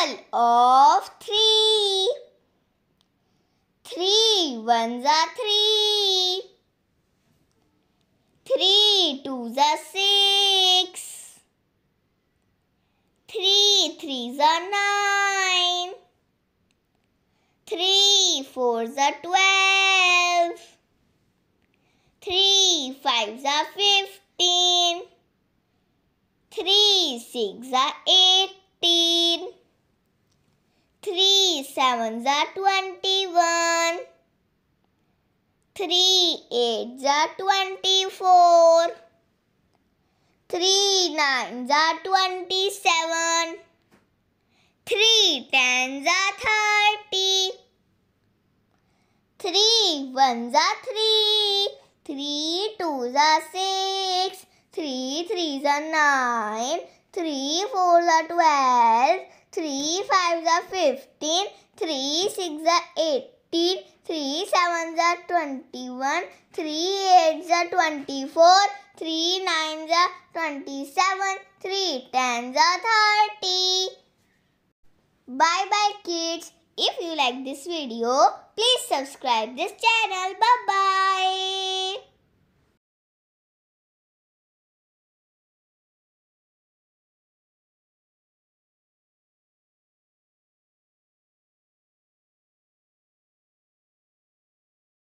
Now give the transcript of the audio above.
symbol of 3. 3 ones are 3. 3 twos are 6. 3 threes are 9. 3 fours are 12. 3 fives are 15. 3 six are 18. 3 sevens are 21. 3 eights are 24. 3 nines are 27. 3 tens are 30. 3 ones are 3. 3 twos are 6. 3 threes are 9. 3 fours are 12. 3 fives are 15. 3 sixes are 18. 3 sevens are 21. 3 eights are 24. 3 nines are 27. 3 tens are 30. Bye bye kids. If you like this video, please subscribe this channel. Bye bye.